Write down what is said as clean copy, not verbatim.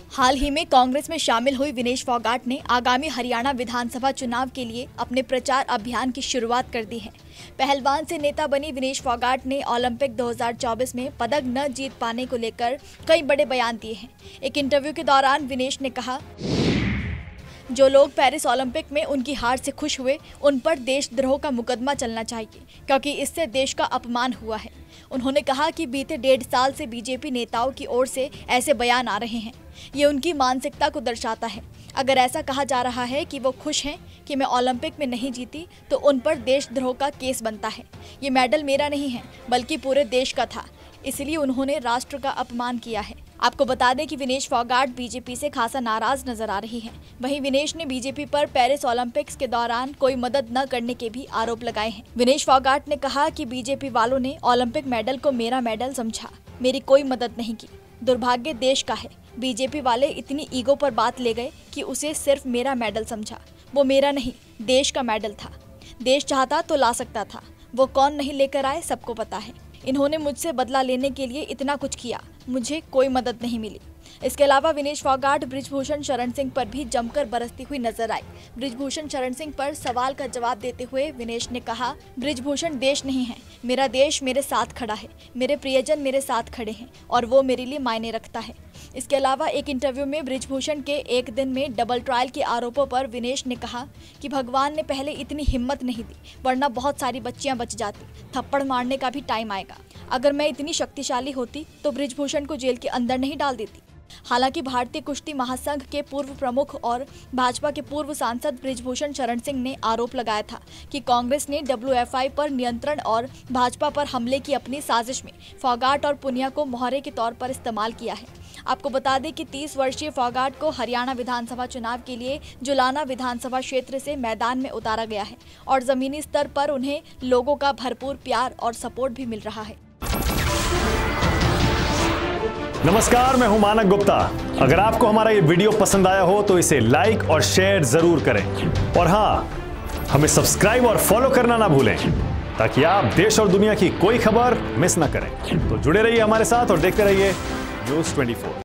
हाल ही में कांग्रेस में शामिल हुई विनेश फोगाट ने आगामी हरियाणा विधानसभा चुनाव के लिए अपने प्रचार अभियान की शुरुआत कर दी है। पहलवान से नेता बनी विनेश फोगाट ने ओलंपिक 2024 में पदक न जीत पाने को लेकर कई बड़े बयान दिए हैं। एक इंटरव्यू के दौरान विनेश ने कहा, जो लोग पेरिस ओलंपिक में उनकी हार से खुश हुए, उन पर देशद्रोह का मुकदमा चलना चाहिए, क्योंकि इससे देश का अपमान हुआ है। उन्होंने कहा कि बीते 1.5 साल से बीजेपी नेताओं की ओर से ऐसे बयान आ रहे हैं। ये उनकी मानसिकता को दर्शाता है। अगर ऐसा कहा जा रहा है कि वो खुश हैं कि मैं ओलंपिक में नहीं जीती, तो उन पर देशद्रोह का केस बनता है। ये मेडल मेरा नहीं है, बल्कि पूरे देश का था, इसलिए उन्होंने राष्ट्र का अपमान किया है। आपको बता दें कि विनेश फोगाट बीजेपी से खासा नाराज नजर आ रही हैं। वहीं विनेश ने बीजेपी पर पेरिस ओलंपिक्स के दौरान कोई मदद न करने के भी आरोप लगाए हैं। विनेश फोगाट ने कहा कि बीजेपी वालों ने ओलंपिक मेडल को मेरा मेडल समझा, मेरी कोई मदद नहीं की। दुर्भाग्य देश का है, बीजेपी वाले इतनी ईगो पर बात ले गए कि उसे सिर्फ मेरा मेडल समझा। वो मेरा नहीं, देश का मेडल था। देश चाहता तो ला सकता था, वो कौन नहीं लेकर आए सबको पता है। इन्होंने मुझसे बदला लेने के लिए इतना कुछ किया, मुझे कोई मदद नहीं मिली। इसके अलावा विनेश फोगाट बृजभूषण शरण सिंह पर भी जमकर बरसती हुई नजर आई। बृजभूषण शरण सिंह पर सवाल का जवाब देते हुए विनेश ने कहा, बृजभूषण देश नहीं है, मेरा देश मेरे साथ खड़ा है, मेरे प्रियजन मेरे साथ खड़े हैं और वो मेरे लिए मायने रखता है। इसके अलावा एक इंटरव्यू में बृजभूषण के एक दिन में डबल ट्रायल के आरोपों पर विनेश ने कहा कि भगवान ने पहले इतनी हिम्मत नहीं दी, वरना बहुत सारी बच्चियां बच जाती। थप्पड़ मारने का भी टाइम आएगा। अगर मैं इतनी शक्तिशाली होती तो बृजभूषण को जेल के अंदर नहीं डाल देती। हालांकि भारतीय कुश्ती महासंघ के पूर्व प्रमुख और भाजपा के पूर्व सांसद बृजभूषण शरण सिंह ने आरोप लगाया था कि कांग्रेस ने WFI पर नियंत्रण और भाजपा पर हमले की अपनी साजिश में फोगाट और पुनिया को मोहरे के तौर पर इस्तेमाल किया है। आपको बता दें कि 30 वर्षीय फोगाट को हरियाणा विधानसभा चुनाव के लिए जुलाना विधानसभा क्षेत्र से मैदान में उतारा गया है और जमीनी स्तर पर उन्हें लोगों का भरपूर प्यार और सपोर्ट भी मिल रहा है। नमस्कार, मैं हूं मानक गुप्ता। अगर आपको हमारा ये वीडियो पसंद आया हो तो इसे लाइक और शेयर जरूर करें और हाँ, हमें सब्सक्राइब और फॉलो करना ना भूलें, ताकि आप देश और दुनिया की कोई खबर मिस ना करें। तो जुड़े रहिए हमारे साथ और देखते रहिए न्यूज़ 24।